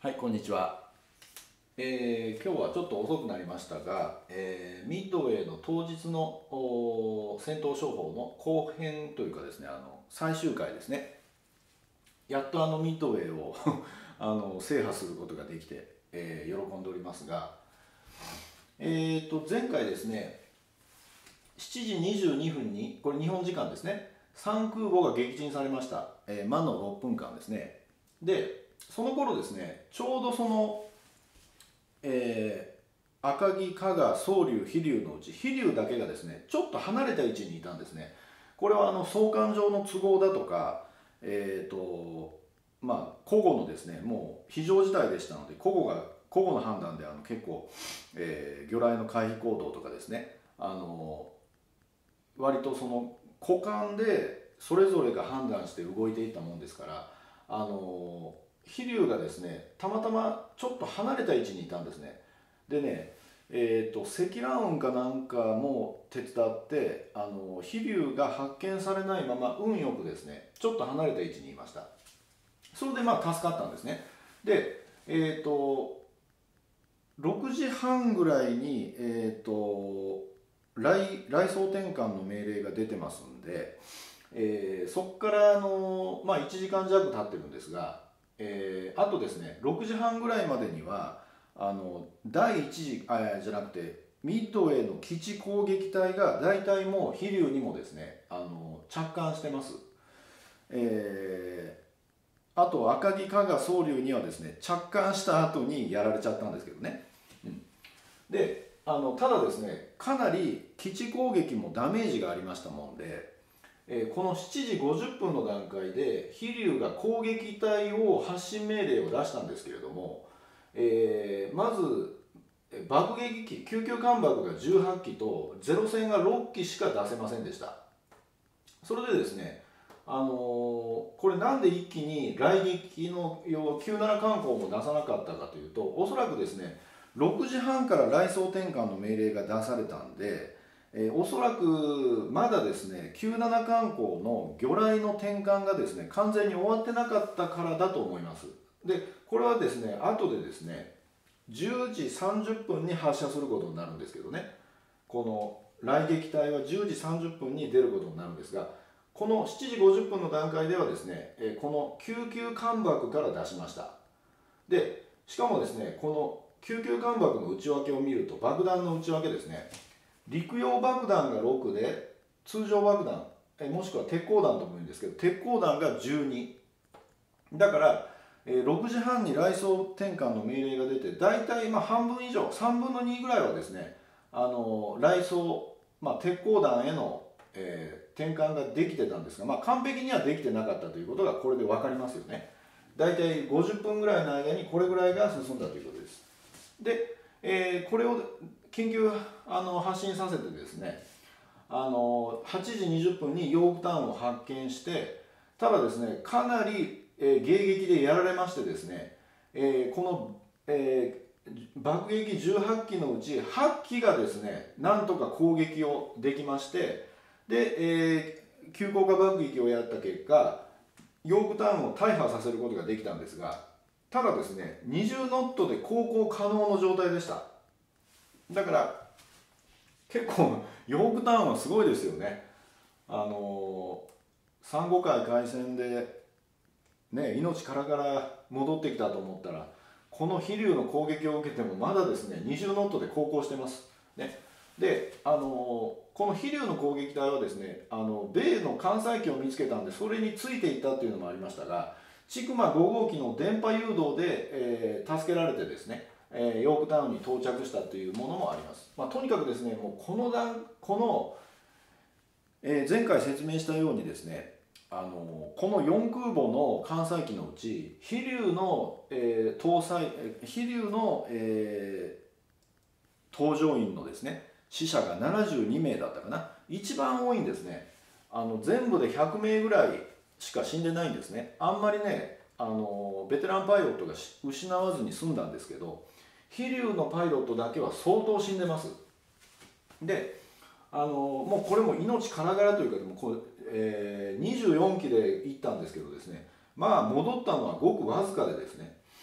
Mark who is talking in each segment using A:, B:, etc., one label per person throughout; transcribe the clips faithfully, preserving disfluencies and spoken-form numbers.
A: はい、こんにちは。えー今日はちょっと遅くなりましたが、えーミッドウェーの当日のおー戦闘処方の後編というかですね、あの最終回ですね。やっとあのミッドウェーをあの制覇することができて、えー喜んでおりますが、えーと前回ですね、しちじにじゅうにふんに、これ日本時間ですね、さん空母が撃沈されました。えー魔のろっぷんかんですね。で、その頃ですね、ちょうどその、えー赤城、加賀、宗龍、飛龍のうち、飛龍だけがですね、ちょっと離れた位置にいたんですね。これはあの相関上の都合だとか、えーと、まあ、古語のですね、もう非常事態でしたので、古語が、古語の判断であの結構、えー魚雷の回避行動とかですね、あの割とその股間でそれぞれが判断して動いていったもんですから、あの飛龍がですねたまたまちょっと離れた位置にいたんですね。でね、えーと積乱雲かなんかも手伝ってあの飛龍が発見されないまま運よくですねちょっと離れた位置にいました。それでまあ助かったんですね。でえっ、とろくじはんぐらいにえっ、と来来装転換の命令が出てますんで、えーそこからあの、まあ、いちじかん弱経ってるんですが、えーあとですねろくじはんぐらいまでにはあの第一次あじゃなくてミッドウェーの基地攻撃隊が大体もう飛龍にもですねあの着艦してます。えーあと赤城、加賀、宗龍にはですね着艦した後にやられちゃったんですけどね。うんであのただですねかなり基地攻撃もダメージがありましたもんで、えーこのしちじごじゅっぷんの段階で飛龍が攻撃隊を発進命令を出したんですけれども、えーまずえー爆撃機救急艦爆がじゅうはっきとゼロ戦がろっきしか出せませんでした。それでですねあのーこれなんで一気に雷撃の要はきゅうじゅうなな艦砲も出さなかったかというと、おそらくですねろくじはんから来装転換の命令が出されたんで、えーおそらくまだですねきゅうじゅうなな艦砲の魚雷の転換がですね完全に終わってなかったからだと思います。でこれはですね後でですねじゅうじさんじゅっぷんに発射することになるんですけどね、この雷撃隊はじゅうじさんじゅっぷんに出ることになるんですが、このしちじごじゅっぷんの段階ではですねえーこの救急艦爆から出しました。でしかもですねこの救急艦爆の内訳を見ると爆弾の内訳ですね、陸用爆弾がろくで通常爆弾えもしくは鉄鋼弾とも言うんですけど鉄鋼弾がじゅうにだから、えーろくじはんに来装転換の命令が出て大体まあ半分以上さんぶんのにぐらいはですねあの来装、まあ、鉄鋼弾への、えー転換ができてたんですが、まあ、完璧にはできてなかったということがこれで分かりますよね。大体ごじゅっぷんぐらいの間にこれぐらいが進んだということです。で、えーこれを緊急あの発信させてですねあのはちじにじゅっぷんにヨークタウンを発見して、ただですねかなり、えー迎撃でやられましてですね、えーこの、えー爆撃じゅうはっきのうちはっきがですねなんとか攻撃をできまして、で、えー急降下爆撃をやった結果ヨークタウンを大破させることができたんですが、ただですねにじゅうノットで航行可能の状態でした。だから結構ヨークタウンはすごいですよね。あのー、珊瑚海海戦でね命からがら戻ってきたと思ったらこの飛龍の攻撃を受けてもまだですねにじゅうノットで航行してます、ね、で、あのーこの飛龍の攻撃隊はですねあの米の艦載機を見つけたんでそれについていったっていうのもありましたが、千曲ご号機の電波誘導で、えー助けられてですねえーヨークタウンに到着したというものもあります。まあ、とにかくですねもうこの段この、えー前回説明したようにですねあのこのよん空母の艦載機のうち飛龍の、えー搭載えー飛龍の、えー搭乗員のですね死者がななじゅうにめいだったかな、一番多いんですね。あの全部でひゃくめいぐらいしか死んでないんですね。あんまりねあのベテランパイロットがし失わずに済んだんですけど、飛龍のパイロットだけは相当死んでます。であのもうこれも命からがらというかでもこう、えーにじゅうよんきで行ったんですけどですね、まあ戻ったのはごくわずかでですね、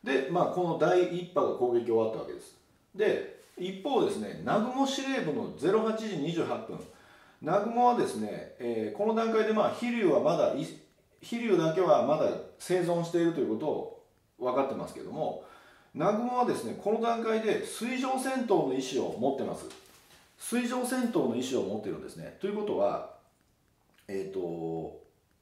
A: で、まあ、この第一波が攻撃終わったわけです。で一方ですね、南雲司令部のれいはちじにじゅうはっぷん、南雲はですね、えーこの段階でまあ飛龍はまだい飛龍だけはまだ生存しているということを分かってますけども、南雲はですねこの段階で水上戦闘の意思を持ってます。水上戦闘の意思を持ってるんですね。ということは、えっ、と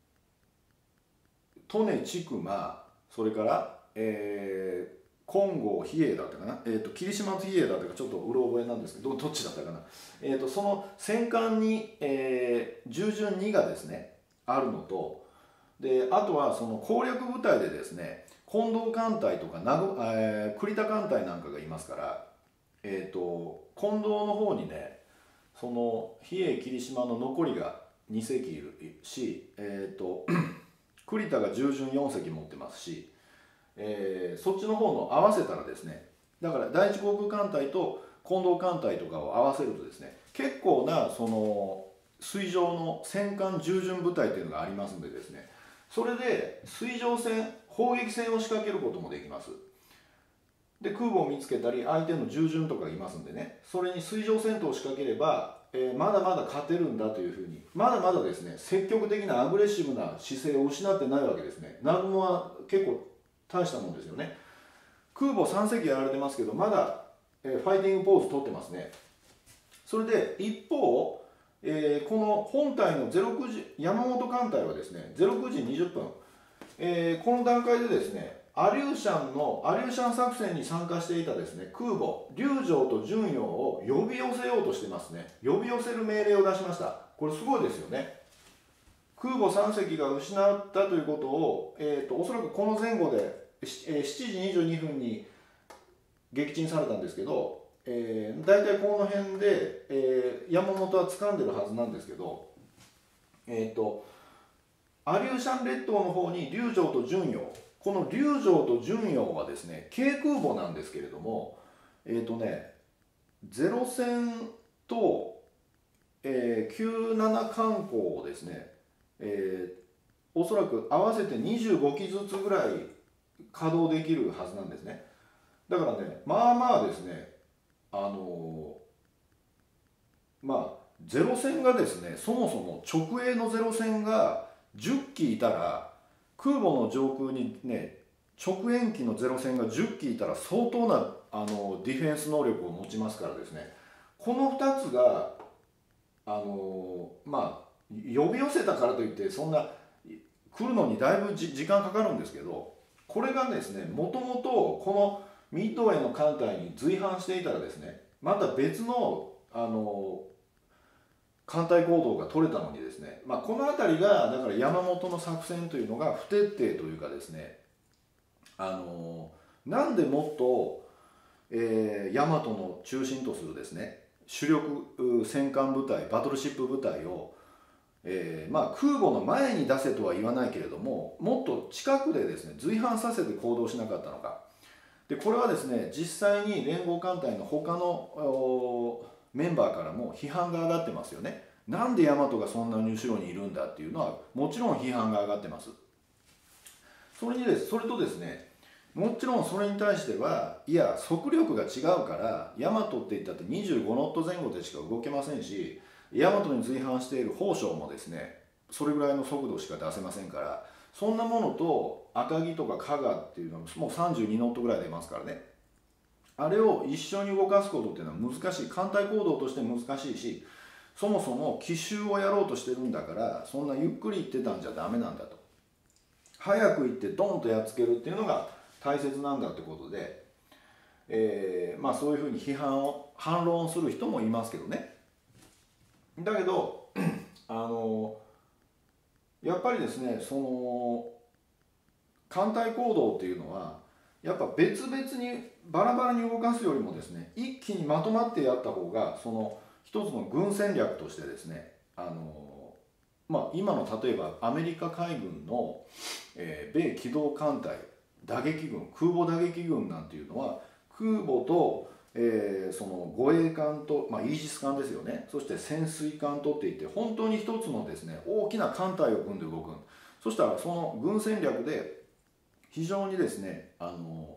A: 利根千曲、それから、えー金剛比叡だったかな、えー、と霧島比叡だったかちょっとうろ覚えなんですけど、どっちだったかな、えー、とその戦艦に、えー、従順にがですねあるのと、であとはその攻略部隊でですね近藤艦隊とか名護、えー、栗田艦隊なんかがいますから、えー、と近藤の方にねその比叡霧島の残りがに隻いるし、えー、と栗田が従順よん隻持ってますし、えーそっちの方の合わせたらですね、だから第一航空艦隊と近藤艦隊とかを合わせるとですね、結構なその水上の戦艦従順部隊っていうのがありますんでですね、それで水上戦砲撃戦を仕掛けることもできます。で空母を見つけたり相手の従順とかがいますんでね、それに水上戦闘を仕掛ければ、えーまだまだ勝てるんだというふうに、まだまだですね積極的なアグレッシブな姿勢を失ってないわけですね。南雲は結構大したもんですよね。空母さん隻やられてますけど、まだ、えーファイティングポーズ取ってますね。それで一方、えーこの本体のれいくじ山本艦隊はですねれいくじにじゅっぷん、えーこの段階でですねアリューシャンのアリューシャン作戦に参加していたですね空母龍城と順陽を呼び寄せようとしてますね。呼び寄せる命令を出しました。これすごいですよね。空母さん隻が失ったということを、えー、とおそらくこの前後でしえーしちじにじゅうにふんに撃沈されたんですけど、えー、大体この辺で、えー山本は掴んでるはずなんですけど、えー、とアリューシャン列島の方に龍城と順陽、この龍城と順陽はですね軽空母なんですけれども、えっ、とねゼロ戦と、えー、きゅうじゅうなな艦砲をですね、えーおそらく合わせてにじゅうごきずつぐらい稼働できるはずなんですね。だからねまあまあですね、あのーまあゼロ戦がですねそもそも直営のゼロ戦がじゅっきいたら、空母の上空にね直縁機のゼロ戦がじゅっきいたら相当なあのディフェンス能力を持ちますからですね、このふたつがあのまあ呼び寄せたからといってそんな来るのにだいぶじ時間かかるんですけど、これがですねもともとこのミッドウェーの艦隊に随伴していたらですねまた別のあの艦隊行動が取れたのにですね、まあ、この辺りがだから山本の作戦というのが不徹底というかですね、あのなんでもっと、えー、大和の中心とするですね主力戦艦部隊バトルシップ部隊を、えーまあ、空母の前に出せとは言わないけれどももっと近くでですね随伴させて行動しなかったのか。でこれはですね実際に連合艦隊の他のメンバーからも批判が上がってますよね。なんで大和がそんなに後ろにいるんだっていうのはもちろん批判が上がってます。それにですそれとですねもちろんそれに対してはいや速力が違うから大和って言ったってにじゅうごノット前後でしか動けませんし、大和に随伴している砲将もですねそれぐらいの速度しか出せませんから、そんなものと赤城とか加賀っていうのはもうさんじゅうにノットぐらい出ますからね、あれを一緒に動かすことっていうのは難しい、艦隊行動として難しいし、そもそも奇襲をやろうとしてるんだからそんなゆっくり行ってたんじゃダメなんだと、早く行ってドンとやっつけるっていうのが大切なんだってことで、えー、まあそういうふうに批判を反論する人もいますけどね。だけどあのやっぱりですねその艦隊行動っていうのはやっぱ別々にバラバラに動かすよりもですね一気にまとまってやった方がその一つの軍戦略としてですね、あのまあ今の例えばアメリカ海軍の、えー、米機動艦隊打撃軍空母打撃軍なんていうのは空母と、えー、その護衛艦と、まあ、イージス艦ですよね、そして潜水艦とっていって本当に一つのですね大きな艦隊を組んで動く。そしたらその軍戦略で非常にですねあの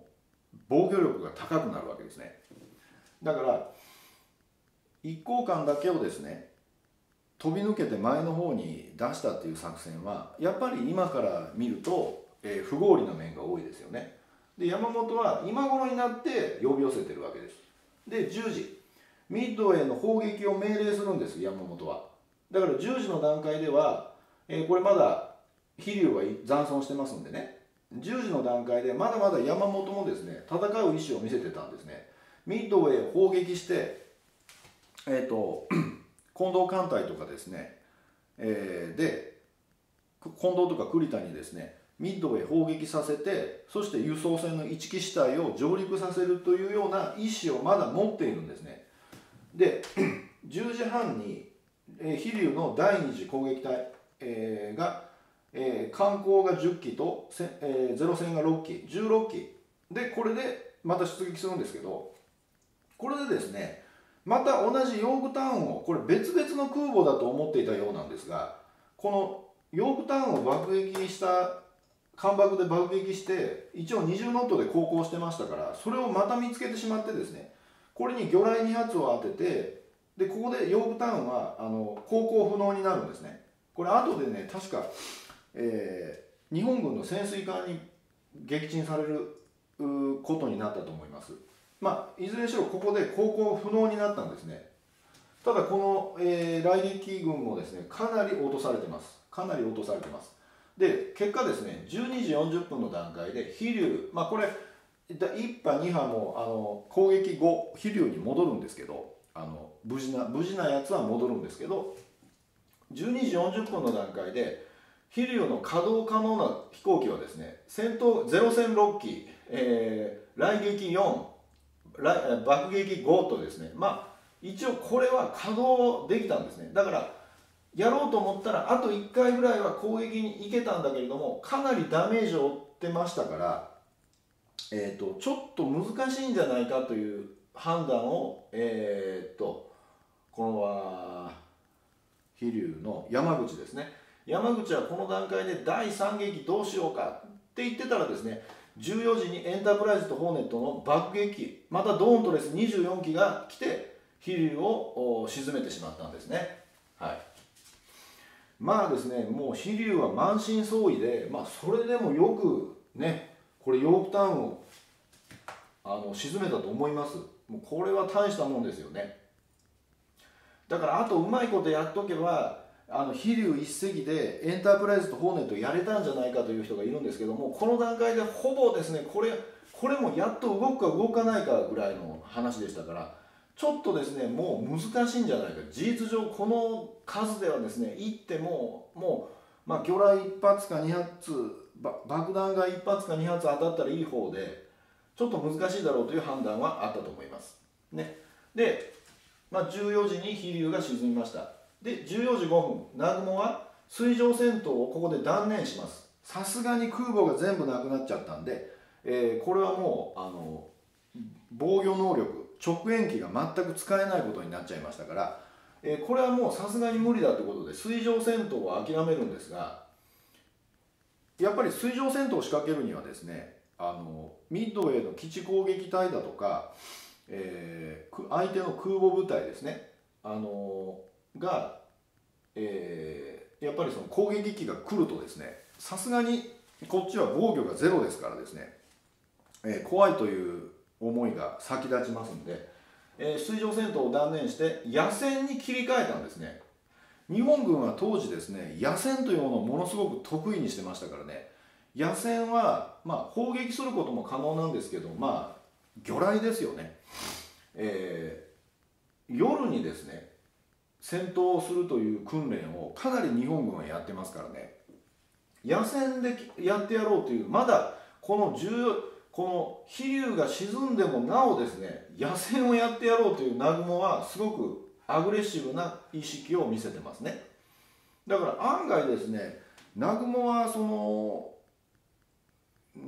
A: 防御力が高くなるわけですね。だから一向間だけをですね飛び抜けて前の方に出したっていう作戦はやっぱり今から見ると、えー、不合理な面が多いですよね。で山本は今頃になって呼び寄せてるわけです。でじゅうじミッドウェーの砲撃を命令するんです山本は。だからじゅうじの段階では、えー、これまだ飛龍は残存してますんでね、じゅうじの段階でまだまだ山本もですね戦う意思を見せてたんですね。ミッドウェーを砲撃してえっ、ー、と近藤艦隊とかですね、えー、で近藤とか栗田にですねミッドウェー砲撃させて、そして輸送船の一機死体を上陸させるというような意思をまだ持っているんですね。でじゅうじはんに、えー、飛龍のだいに次攻撃隊、えー、が、えー、艦砲がじゅっきと、えー、ゼロ戦がろっきじゅうろっきでこれでまた出撃するんですけど、これでですねまた同じヨークタウンをこれ別々の空母だと思っていたようなんですが、このヨークタウンを爆撃した艦爆で爆撃して一応にじゅうノットで航行してましたから、それをまた見つけてしまってですね、これに魚雷に発を当てて、でここでヨークタウンはあの航行不能になるんですね。これ後でね確か、えー、日本軍の潜水艦に撃沈されることになったと思います。まあいずれにしろここで航行不能になったんですね。ただこの、えー、雷撃軍もですねかなり落とされてます。かなり落とされてます。で結果ですねじゅうにじよんじゅっぷんの段階で飛龍、まあこれいち波に波もあの攻撃後飛龍に戻るんですけど、あの無事な無事なやつは戻るんですけど、じゅうにじよんじゅっぷんの段階で飛龍の稼働可能な飛行機はですね戦闘ゼロ戦ろっき、えー、雷撃よん、爆撃ごとですね、まあ一応これは稼働できたんですね。だからやろうと思ったらあといっかいぐらいは攻撃に行けたんだけれども、かなりダメージを負ってましたから、えー、とちょっと難しいんじゃないかという判断を、えー、とこのは飛龍の山口ですね、山口はこの段階でだいさん撃どうしようかって言ってたらですね、じゅうよじにエンタープライズとホーネットの爆撃機、またドーンとレスにじゅうよんきが来て飛龍を沈めてしまったんですね。はい、まあですね、もう飛龍は満身創痍で、まあ、それでもよくね、これヨークタウンをあの沈めたと思います。もうこれは大したもんですよね。だからあとうまいことやっとけば、あの飛龍一隻でエンタープライズとホーネットやれたんじゃないかという人がいるんですけども、この段階でほぼですね、これこれもやっと動くか動かないかぐらいの話でしたから、ちょっとですねもう難しいんじゃないか。事実上この数ではですねいってももう、まあ、魚雷いっ発かに発、爆弾がいっ発かに発当たったらいい方でちょっと難しいだろうという判断はあったと思います、ね、で、まあ、じゅうよじに飛龍が沈みました。でじゅうよじごふん南雲は水上戦闘をここで断念します。さすがに空母が全部なくなっちゃったんで、えー、これはもうあの防御能力直縁機が全く使えないことになっちゃいましたから、えー、これはもうさすがに無理だということで水上戦闘を諦めるんですが、やっぱり水上戦闘を仕掛けるにはですね、あのミッドウェーの基地攻撃隊だとか、えー、相手の空母部隊ですね、あのが、えー、やっぱりその攻撃機が来るとですね、さすがにこっちは防御がゼロですからですね、えー、怖いという思いが先立ちますんで、えー、水上戦闘を断念して野戦に切り替えたんですね。日本軍は当時ですね野戦というものをものすごく得意にしてましたからね、野戦はまあ砲撃することも可能なんですけど、まあ魚雷ですよね、えー、夜にですね戦闘をするという訓練をかなり日本軍はやってますからね、野戦でやってやろうという、まだこのじゅうこの飛龍が沈んでもなおですね野戦をやってやろうという南雲はすごくアグレッシブな意識を見せてますね。だから案外ですね南雲はその、うん、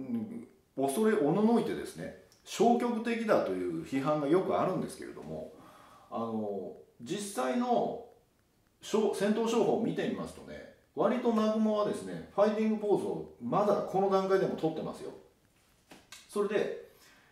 A: 恐れおののいてですね消極的だという批判がよくあるんですけれども、あの実際の戦闘商法を見てみますとね、割と南雲はですねファイティングポーズをまだこの段階でも取ってますよ。それで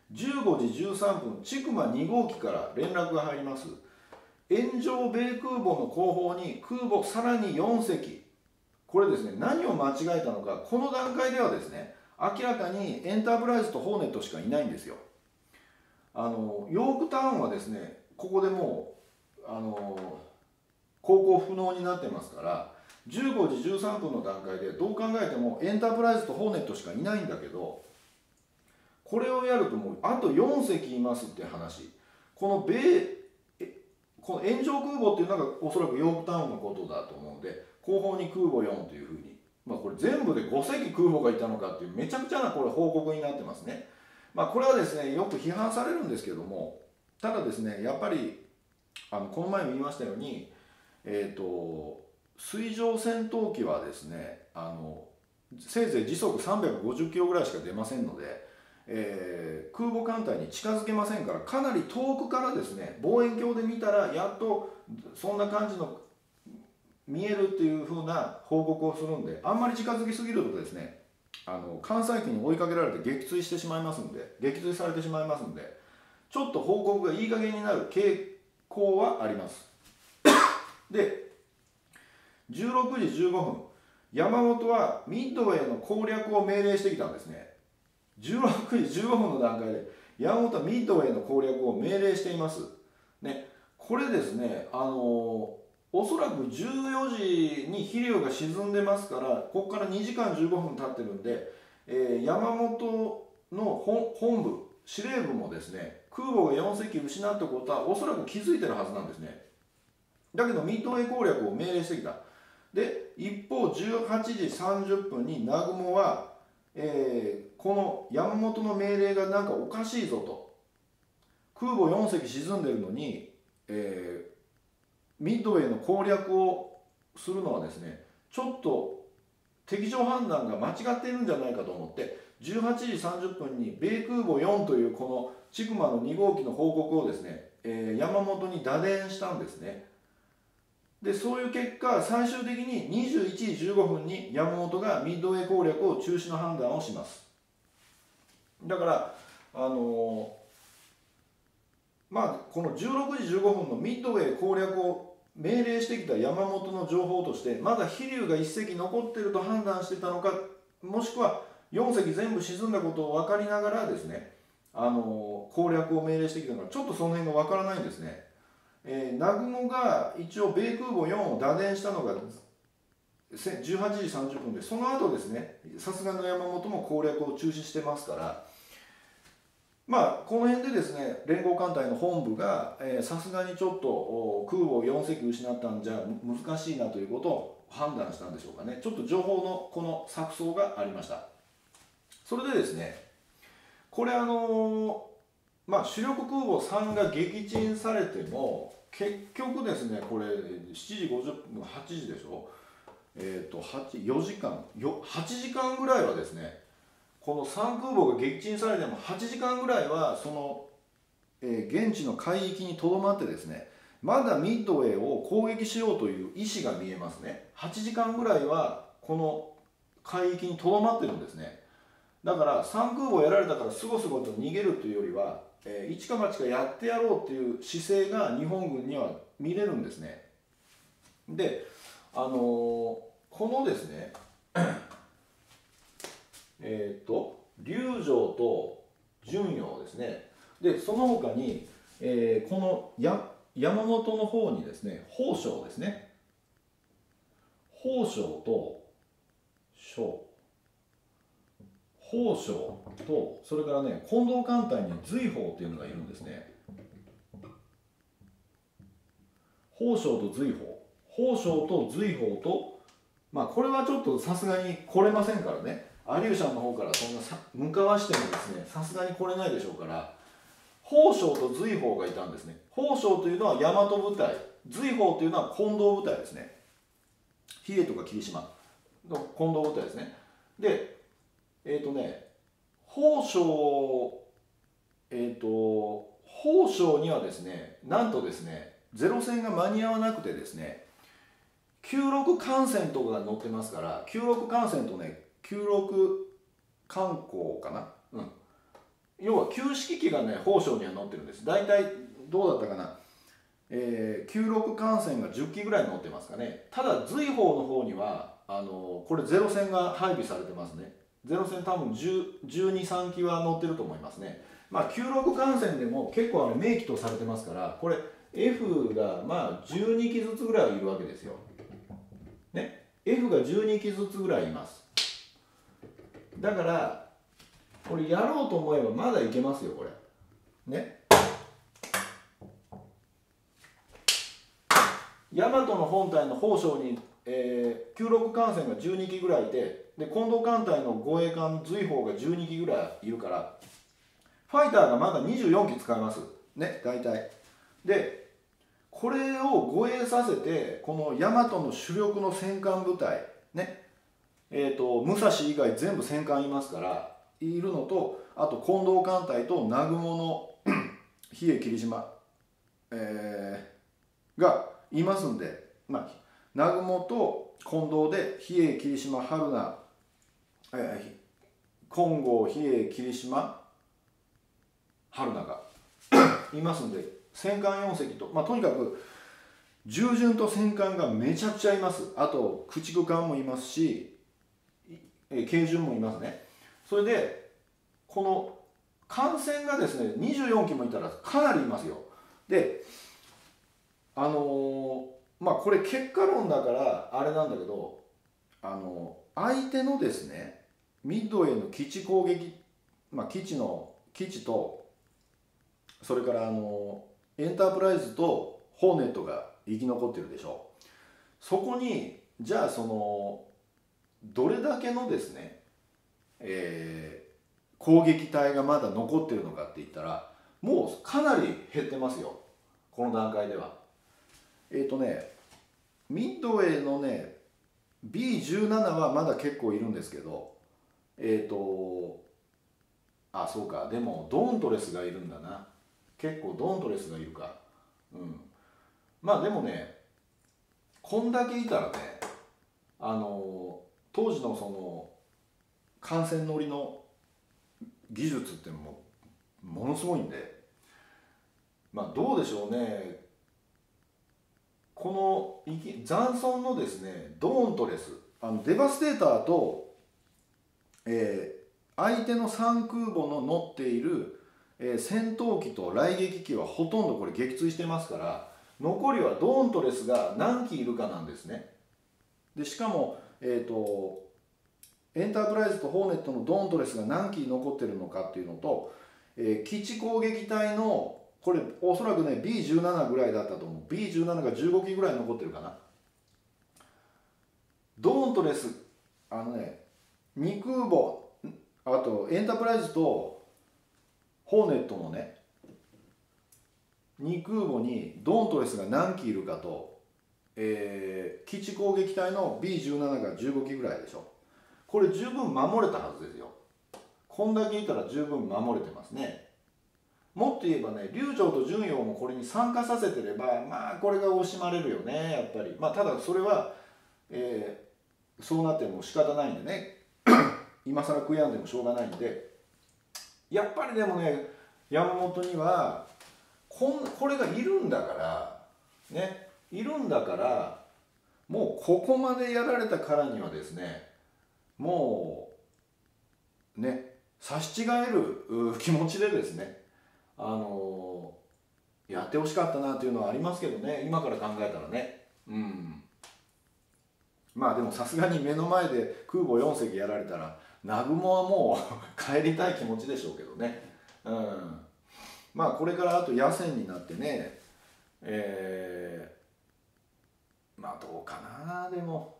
A: じゅうごじじゅうさんぷん、千曲に号機から連絡が入ります。炎上米空母の後方に空母さらによん隻。これですね、何を間違えたのか、この段階ではですね、明らかにエンタープライズとホーネットしかいないんですよ。あのヨークタウンはですね、ここでもうあの航行不能になってますから、じゅうごじじゅうさんぷんの段階でどう考えてもエンタープライズとホーネットしかいないんだけど、これをやるともうあとよん隻いますって話。この米この炎上空母っていうのがおそらくヨークタウンのことだと思うので、後方に空母よんというふうに、まあ、これ全部でご隻空母がいたのかっていうめちゃくちゃなこれ報告になってますね。まあ、これはですねよく批判されるんですけども、ただですねやっぱりあのこの前も言いましたように、えーと、水上戦闘機はですねあのせいぜい時速さんびゃくごじゅっキロぐらいしか出ませんので、えー、空母艦隊に近づけませんから、かなり遠くからですね望遠鏡で見たらやっとそんな感じの見えるっていう風な報告をするんで、あんまり近づきすぎるとですねあの艦載機に追いかけられて撃墜してしまいますんで撃墜されてしまいますんで、ちょっと報告がいい加減になる傾向はあります。でじゅうろくじじゅうごふん、山本はミッドウェーの攻略を命令してきたんですね。じゅうろくじじゅうごふんの段階で山本はミッドウェーの攻略を命令しています。ね、これですね、あのおそらくじゅうよじに飛龍が沈んでますから、ここからにじかんじゅうごふん経ってるんで、えー、山本の本部、司令部もですね、空母がよん隻失ったことはおそらく気づいてるはずなんですね。だけどミッドウェー攻略を命令してきた。で、一方じゅうはちじさんじゅっぷんに南雲は、えー、この山本の命令がなんかおかしいぞと。空母よん隻沈んでるのに、えー、ミッドウェーの攻略をするのはですね、ちょっと敵情判断が間違っているんじゃないかと思って、じゅうはちじさんじゅっぷんに米空母よんというこの千曲のに号機の報告をですね、えー、山本に打電したんですね。でそういう結果、最終的ににじゅういちじじゅうごふんに山本がミッドウェー攻略を中止の判断をします。だからあのー、まあこのじゅうろくじじゅうごふんのミッドウェー攻略を命令してきた山本の情報として、まだ飛龍がいっ隻残っていると判断してたのか、もしくはよん隻全部沈んだことを分かりながらですね、あのー、攻略を命令してきたのか、ちょっとその辺が分からないんですね。えー、南雲が一応米空母よんを打電したのがじゅうはちじさんじゅっぷんで、その後ですね、さすがの山本も攻略を中止してますから、まあこの辺でですね連合艦隊の本部がさすがにちょっと空母よん隻失ったんじゃ難しいなということを判断したんでしょうかね。ちょっと情報のこの錯綜がありました。それでですね、これあのまあ主力空母さんが撃沈されても結局ですね、これしちじごじゅっぷんはちじでしょ、えっ、ー、とよじかんよはちじかんぐらいはですね、このさん空母が撃沈されてもはちじかんぐらいはその、えー、現地の海域にとどまってですね、まだミッドウェーを攻撃しようという意思が見えますね。はちじかんぐらいはこの海域にとどまってるんですね。だからさん空母やられたからすごすごと逃げるというよりは、えー、一か八かやってやろうっていう姿勢が日本軍には見れるんですね。で、あのー、このですねえっと龍城と順陽ですね。でその他に、えー、このや山本の方にですね宝生ですね、宝生と将宝生と、それからね近藤艦隊に随宝っていうのがいるんですね。宝生と随宝、宝生と随宝と、まあこれはちょっとさすがに来れませんからね、アリューシャンの方からそんなさ向かわしてもですねさすがに来れないでしょうから、宝生と随宝がいたんですね。宝生というのは大和部隊、随宝というのは近藤部隊ですね。比叡とか霧島の近藤部隊ですね。でえっ、ー、とね宝生えっ、ー、と宝生にはですね、なんとですねゼロ戦が間に合わなくてですね、きゅうじゅうろく艦船とかが乗ってますから、きゅうじゅうろく艦船とねきゅうじゅうろく艦砲かな、うん、 要は旧式機がね砲床には載ってるんです。大体どうだったかな、えー、きゅうろく艦船がじゅっきぐらい載ってますかね。ただ随砲の方にはあのこれゼロ戦が配備されてますね。ゼロ戦多分じゅう、じゅうに、さんきは載ってると思いますね。まあきゅうろく艦船でも結構あの名機とされてますから、これ F がまあじゅうにきずつぐらいいるわけですよ。ね、F がじゅうにきずつぐらいいます。だからこれやろうと思えばまだいけますよこれ。ね。大和の本体の砲床に、えー、きゅうろく艦船がじゅうにきぐらいいて、で近藤艦隊の護衛艦随砲がじゅうにきぐらいいるから、ファイターがまだにじゅうよんき使えますね大体。でこれを護衛させて、この大和の主力の戦艦部隊ね、えーと武蔵以外全部戦艦いますからいるのと、あと近藤艦隊と南雲の比叡霧島、えー、がいますんで、まあ、南雲と近藤で比叡霧島春名、えー、金剛比叡霧島春名がいますんで、戦艦よん隻と、まあ、とにかく従順と戦艦がめちゃくちゃいます。あと駆逐艦もいますし、えー、軽巡もいますね。それでこの艦船がですねにじゅうよんきもいたらかなりいますよ。であのー、まあこれ結果論だからあれなんだけど、あのー、相手のですねミッドウェーの基地攻撃、まあ、基地の基地と、それからあのー、エンタープライズとホーネットが生き残ってるでしょ。そこにじゃあそのどれだけのですね、えー攻撃隊がまだ残ってるのかって言ったら、もうかなり減ってますよこの段階では。えっ、ー、とねミッドウェーのね ビーじゅうなな はまだ結構いるんですけど、えっ、ー、とあそうか、でもドーントレスがいるんだな。結構ドーントレスがいるか。うんまあでもねこんだけいたらね、あの当時のその艦船乗りの技術ってもうものすごいんで、まあどうでしょうね、この残存のですねドーントレス、あのデバステーターと、えー、相手の三空母の乗っている、えー、戦闘機と雷撃機はほとんどこれ撃墜してますから、残りはドーントレスが何機いるかなんですね。でしかもえっ、ー、とエンタープライズとホーネットのドーントレスが何機残ってるのかっていうのと、えー、基地攻撃隊のこれおそらくね ビーじゅうなな ぐらいだったと思う。 ビーじゅうなな がじゅうごきぐらい残ってるかな。ドーントレスあのねに空母、あとエンタープライズとホーネットのねに空母にドーントレスが何機いるかと、えー、基地攻撃隊の ビーじゅうなな がじゅうごきぐらいでしょ。これ十分守れたはずですよ。こんだけいたら十分守れてますね。もっと言えばね龍城と順陽もこれに参加させてれば、まあこれが惜しまれるよねやっぱり。まあただそれは、えー、そうなっても仕方ないんでね今更悔やんでもしょうがないんで、やっぱりでもね山本にはこんこれがいるんだからね、いるんだからもうここまでやられたからにはですね、もうね差し違える気持ちでですね、あのー、やってほしかったなというのはありますけどね、今から考えたらね。うんまあでもさすがに目の前で空母よん隻やられたら南雲はもう帰りたい気持ちでしょうけどね。うんまあこれからあと野戦になってね、えー、まあどうかな。でも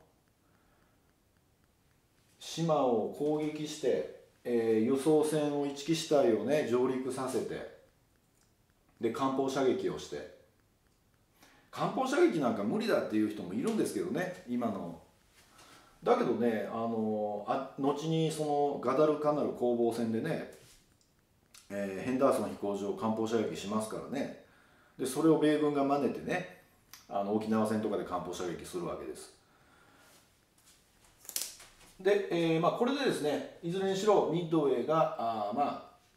A: 島を攻撃して、えー、輸送船を一木支隊をね上陸させて、で艦砲射撃をして、艦砲射撃なんか無理だっていう人もいるんですけどね今の。だけどね、あのあ後にそのガダルカナル攻防戦でね、えー、ヘンダーソン飛行場艦砲射撃しますからね。でそれを米軍が真似てね、あの沖縄戦とかで艦砲射撃するわけです。で、えーまあ、これでですねいずれにしろミッドウェーがあまあ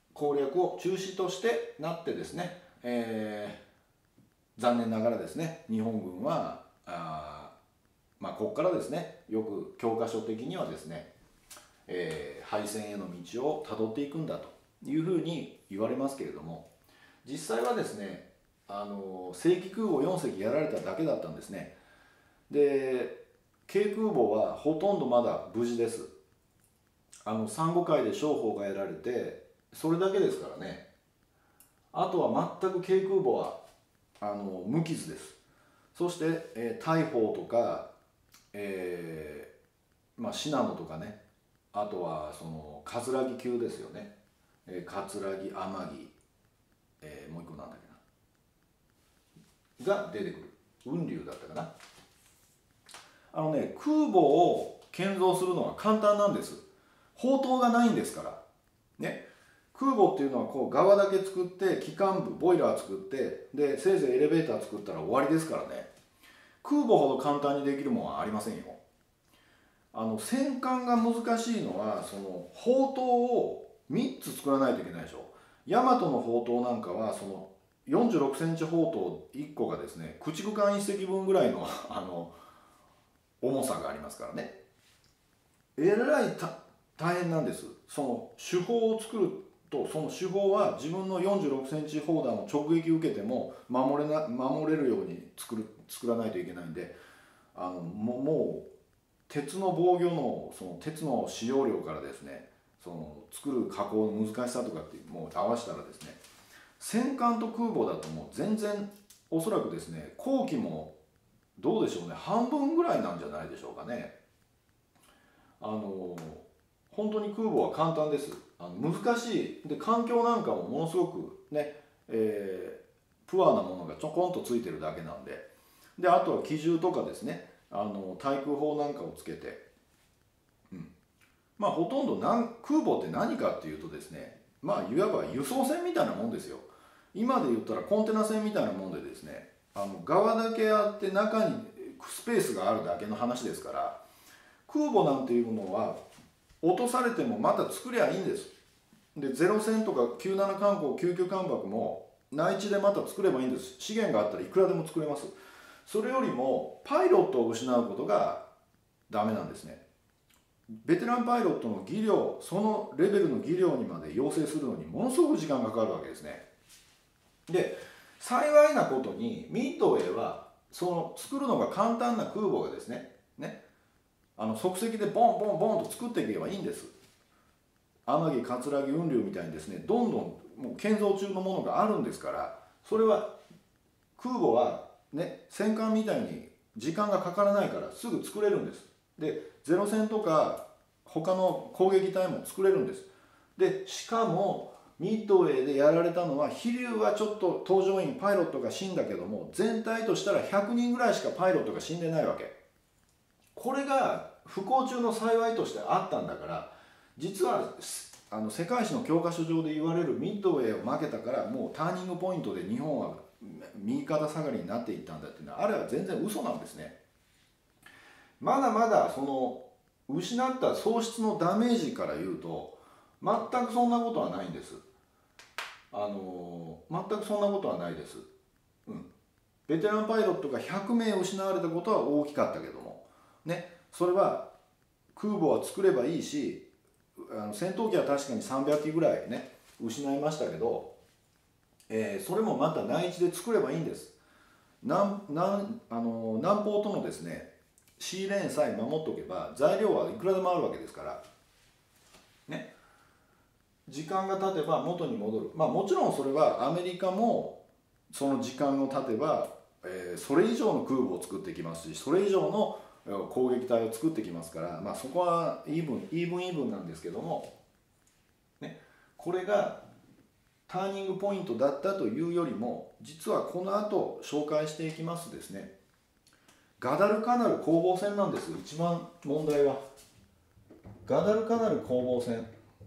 A: 攻略を中止としてなってですね、えー、残念ながらですね日本軍はあ、まあ、ここからですねよく教科書的にはですね、えー、敗戦への道をたどっていくんだというふうに言われますけれども、実際はですねあの正規空母よん隻やられただけだったんですね。で軽空母はほとんどまだ無事です。あの珊瑚海で商法がやられてそれだけですからね。あとは全く軽空母はあの無傷です。そして、えー、大砲とか、えーまあ、信濃とかね、あとはその葛城級ですよね、えー、葛城天城、えー、もう一個なんだっけなが出てくる。雲龍だったかな。あのね空母を建造するのは簡単なんです。砲塔がないんですからね。空母っていうのはこう側だけ作って機関部ボイラー作ってでせいぜいエレベーター作ったら終わりですからね。空母ほど簡単にできるものはありませんよ。あの戦艦が難しいのはその砲塔をみっつ作らないといけないでしょ。大和の砲塔なんかはそのよんじゅうろくセンチ砲塔いっこがですね駆逐艦いっ隻分ぐらいのあの重さがありますからね。えらい大変なんです。その手法を作るとその手法は自分のよんじゅうろくセンチ砲弾を直撃受けても守れな守れるように作る作らないといけないんで、あのももう鉄の防御のその鉄の使用量からですねその作る加工の難しさとかってもう合わせたらですね戦艦と空母だともう全然おそらくですね工期もどうでしょうね半分ぐらいなんじゃないでしょうかね。あの本当に空母は簡単です。あの難しいで環境なんかもものすごくね、えー、プアなものがちょこんとついてるだけなんで、であとは機銃とかですねあの対空砲なんかをつけて、うん、まあほとんどなん空母って何かっていうとですねまあいわば輸送船みたいなもんですよ。今で言ったらコンテナ船みたいなもんでですねあの側だけあって中にスペースがあるだけの話ですから、空母なんていうものは落とされてもまた作りゃいいんです。でゼロ戦とかきゅうじゅうなな艦砲救急艦爆も内地でまた作ればいいんです。資源があったらいくらでも作れます。それよりもパイロットを失うことがダメなんですね。ベテランパイロットの技量そのレベルの技量にまで養成するのにものすごく時間がかかるわけですね。で幸いなことにミッドウェーはその作るのが簡単な空母がですねねあの即席でボンボンボンと作っていけばいいんです。天城葛城雲龍みたいにですねどんどんもう建造中のものがあるんですから、それは空母はね戦艦みたいに時間がかからないからすぐ作れるんです。でゼロ戦とか他の攻撃隊も作れるんです。でしかもミッドウェーでやられたのは飛龍はちょっと搭乗員パイロットが死んだけども全体としたらひゃくにんぐらいしかパイロットが死んでないわけ。これが不幸中の幸いとしてあったんだから、実はあの世界史の教科書上で言われるミッドウェーを負けたからもうターニングポイントで日本は右肩下がりになっていったんだっていうのはあれは全然嘘なんですね。まだまだその失った喪失のダメージから言うと全くそんなことはないんです。あの全くそんなことはないです、うん、ベテランパイロットがひゃくめい失われたことは大きかったけどもね、それは空母は作ればいいしあの戦闘機は確かにさんびゃっきぐらいね失いましたけど、えー、それもまた内地で作ればいいんです。南南あの南方とのですねシーレーンさえ守っておけば材料はいくらでもあるわけですからね。時間が経てば元に戻る。まあもちろんそれはアメリカもその時間が経てば、えー、それ以上の空母を作ってきますしそれ以上の攻撃隊を作ってきますから、まあ、そこはイーブンイーブンイーブンなんですけども、ね、これがターニングポイントだったというよりも実はこの後紹介していきますですねガダルカナル攻防戦なんです。一番問題はガダルカナル攻防戦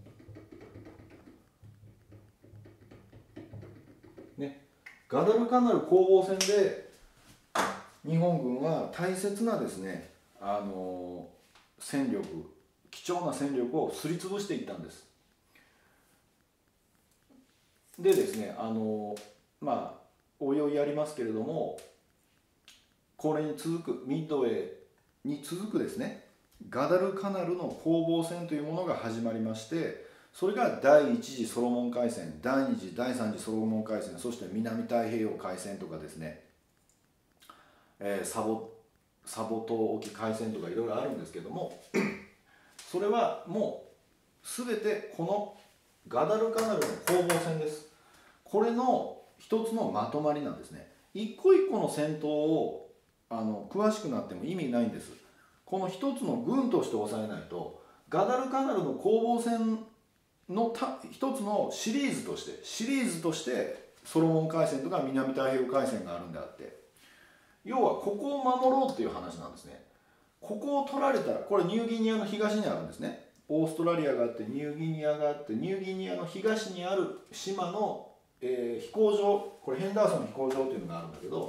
A: ね、ガダルカナル攻防戦で日本軍は大切なですねあの戦力貴重な戦力をすりつぶしていったんです。 でですね、あのまあおいおいやりますけれども、これに続くミッドウェーに続くですね、ガダルカナルの攻防戦というものが始まりまして、それが第一次ソロモン海戦、第二次第三次ソロモン海戦、そして南太平洋海戦とかですね、えー、サボサボ島沖海戦とかいろいろあるんですけども、それはもう全てこのガダルカナルの攻防戦です。これの一つのまとまりなんですね。一個一個の戦闘をあの詳しくなっても意味ないんです。この一つの軍として抑えないと、ガダルカナルの攻防戦のた一つのシリーズとしてシリーズとしてソロモン海戦とか南太平洋海戦があるんであって、要はここを守ろうっていう話なんですね。ここを取られたら、これニューギニアの東にあるんですね。オーストラリアがあってニューギニアがあって、ニューギニアの東にある島の、えー、飛行場、これヘンダーソン飛行場っていうのがあるんだけど、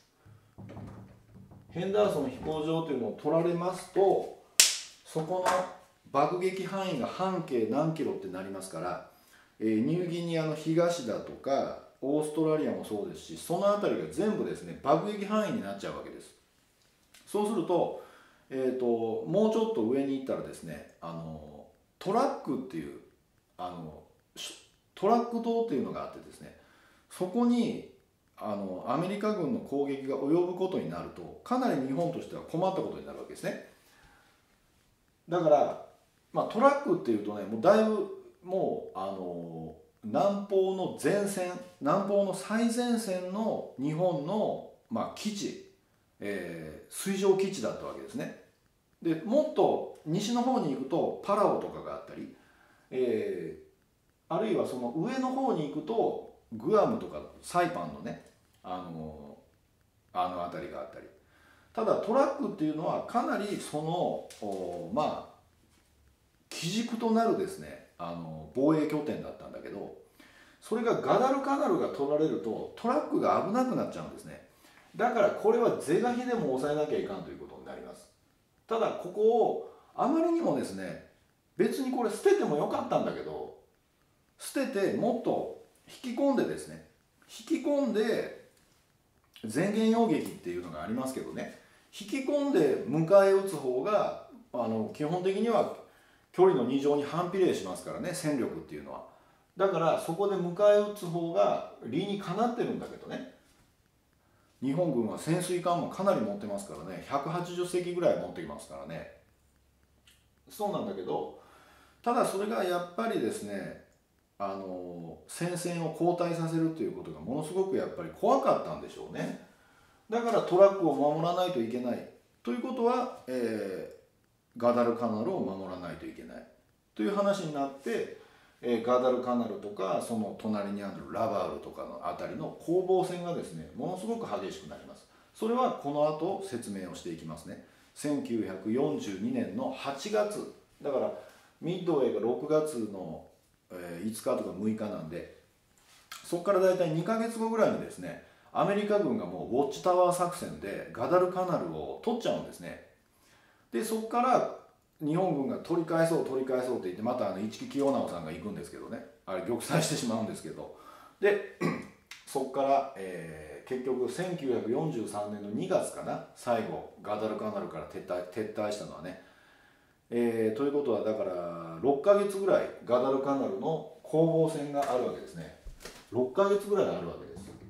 A: ヘンダーソン飛行場というのを取られますと、そこの爆撃範囲が半径何キロってなりますから、えー、ニューギニアの東だとかオーストラリアもそうですし、その辺りが全部ですね爆撃範囲になっちゃうわけです。そうすると、えーと、もうちょっと上に行ったらですね、あのトラックっていうあのトラック島っていうのがあってですね、そこにあのアメリカ軍の攻撃が及ぶことになると、かなり日本としては困ったことになるわけですね。だから、まあ、トラックっていうとね、もうだいぶもうあの南方の前線、南方の最前線の日本の、まあ、基地、えー、水上基地だったわけですね。でもっと西の方に行くとパラオとかがあったり、えー、あるいはその上の方に行くとグアムとかサイパンのね、あのあの辺りがあったり。ただトラックっていうのはかなりそのまあ基軸となるですね、あの防衛拠点だったんだけど、それがガダルカナルが取られるとトラックが危なくなっちゃうんですね。だからこれは是が非でも抑えなきゃいかんということになります。ただここをあまりにもですね、別にこれ捨ててもよかったんだけど、捨ててもっと引き込んでですね、引き込んで前言擁撃っていうのがありますけどね、引き込んで迎え撃つ方があの基本的には距離のに乗に反比例しますからね、戦力っていうのは。だからそこで迎え撃つ方が理にかなってるんだけどね、日本軍は潜水艦もかなり持ってますからね、ひゃくはちじゅっせきぐらい持っていますからね。そうなんだけど、ただそれがやっぱりですね、あの戦線を後退させるということがものすごくやっぱり怖かったんでしょうね。だからトラックを守らないといけないということは、えー、ガダルカナルを守らないといけないという話になって、えー、ガダルカナルとかその隣にあるラバールとかの辺りの攻防戦がですね、ものすごく激しくなります。それはこの後説明をしていきますね。せんきゅうひゃくよんじゅうにねんのはちがつだから、ミッドウェーがろくがつのいつかとかむいかなんで、そこからだいたいにかげつごぐらいにですね、アメリカ軍がもうウォッチタワー作戦でガダルカナルを取っちゃうんですね。でそこから日本軍が取り返そう取り返そうって言って、またあの市木清直さんが行くんですけどね、あれ玉砕してしまうんですけど、でそこから、えー、結局せんきゅうひゃくよんじゅうさんねんのにがつかな、最後ガダルカナルから撤退撤退したのはね。えー、ということはだからろっかげつぐらいガダルカナルの攻防戦があるわけですね。ろっかげつぐらいあるわけ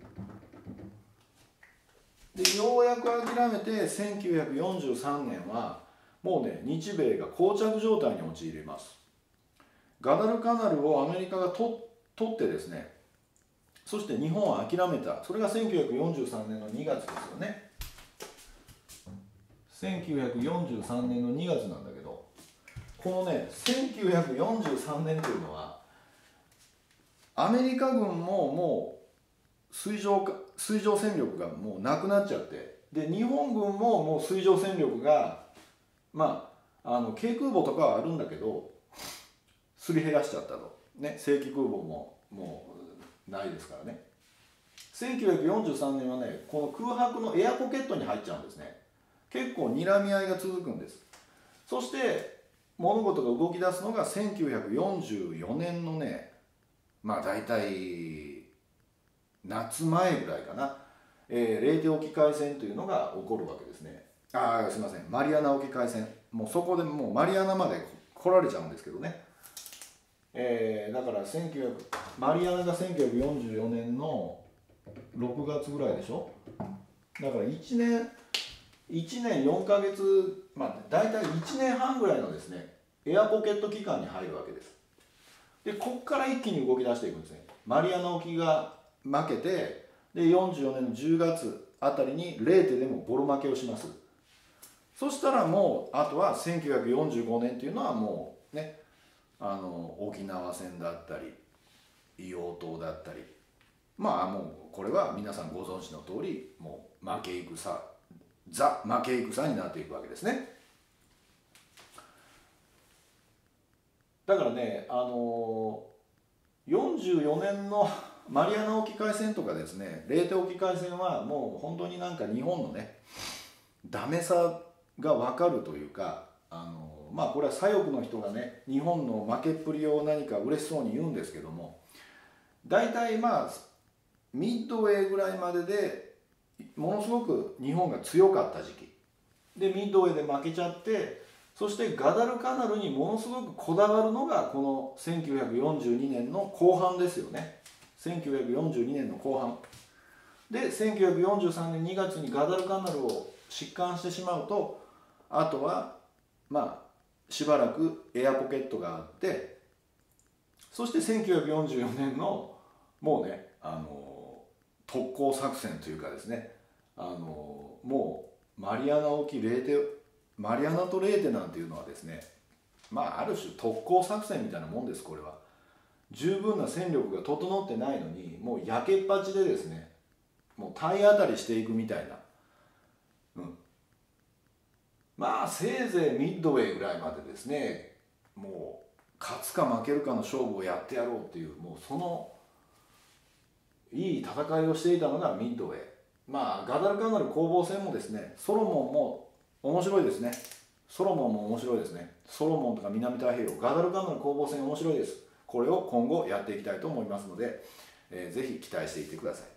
A: です。でようやく諦めてせんきゅうひゃくよんじゅうさんねんはもうね、日米が膠着状態に陥ります。ガダルカナルをアメリカが取ってですね、そして日本は諦めた。それがせんきゅうひゃくよんじゅうさんねんのにがつですよね。せんきゅうひゃくよんじゅうさんねんのにがつなんだけど、このねせんきゅうひゃくよんじゅうさんねんというのはアメリカ軍ももう水上水上戦力がもうなくなっちゃって、で日本軍ももう水上戦力がまああの軽空母とかはあるんだけどすり減らしちゃったとね、正規空母ももうないですからね。せんきゅうひゃくよんじゅうさんねんはね、この空白のエアポケットに入っちゃうんですね。結構睨み合いが続くんです。そして物事が動き出すのがせんきゅうひゃくよんじゅうよねんのね、まあ大体夏前ぐらいかな、えー、レーテ沖海戦というのが起こるわけですね。ああすいません、マリアナ沖海戦、もうそこでもうマリアナまで来られちゃうんですけどね、えー、だからせんきゅうひゃくマリアナがせんきゅうひゃくよんじゅうよねんのろくがつぐらいでしょ。だからいちねんいちねんよんかげつ、まあ大体いちねんはんぐらいのですねエアポケット期間に入るわけです。でこっから一気に動き出していくんですね。マリアナ沖が負けて、でよんじゅうよねんのじゅうがつあたりにレーテでもボロ負けをします。そしたらもうあとはせんきゅうひゃくよんじゅうごねんっていうのはもうね、あの沖縄戦だったり硫黄島だったり、まあもうこれは皆さんご存知の通り、もう負け戦、ザ負け戦になっていくわけですね。だからね、あのよんじゅうよねんのマリアナ沖海戦とかですね、レーテ沖海戦はもう本当になんか日本のねダメさが分かるというか、あのまあこれは左翼の人がね日本の負けっぷりを何か嬉しそうに言うんですけども、大体まあミッドウェーぐらいまででものすごく日本が強かった時期で、ミッドウェーで負けちゃって、そしてガダルカナルにものすごくこだわるのがこのせんきゅうひゃくよんじゅうにねんの後半ですよね。せんきゅうひゃくよんじゅうにねんの後半で、せんきゅうひゃくよんじゅうさんねんにがつにガダルカナルを疾患してしまうと、あとはまあしばらくエアポケットがあって、そしてせんきゅうひゃくよんじゅうよねんのもうね、あの特攻作戦というかですね、あのもうマリアナ沖レーテマリアナとレーテなんていうのはですね、まあある種特攻作戦みたいなもんです。これは十分な戦力が整ってないのに、もう焼けっぱちでですね、もう体当たりしていくみたいな、うん、まあせいぜいミッドウェーぐらいまでですね、もう勝つか負けるかの勝負をやってやろうっていう、もうそのいい戦いをしていたのがミッドウェー。まあガダルカナル攻防戦もですね、ソロモンも面白いですね。ソロモンも面白いですね。ソロモンとか南太平洋、ガダルカナル攻防戦面白いです。これを今後やっていきたいと思いますので、えー、ぜひ期待していてください。